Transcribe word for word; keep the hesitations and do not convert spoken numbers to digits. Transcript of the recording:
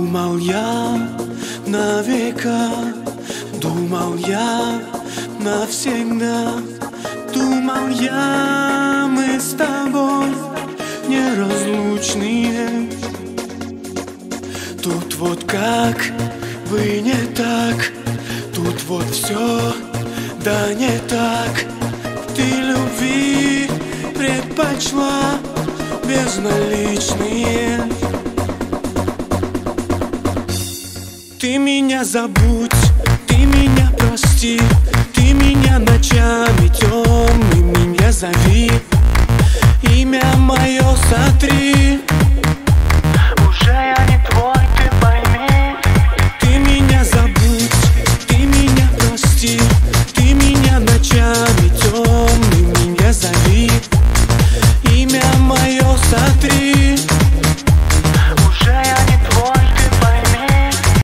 Думал я на века, думал я навсегда, думал я, мы с тобой неразлучные. Тут вот как вы не так, тут вот все да не так. Ты любви предпочла безналичные. Ты меня забудь, ты меня прости, ты меня ночами темными не зови, имя мое сотри.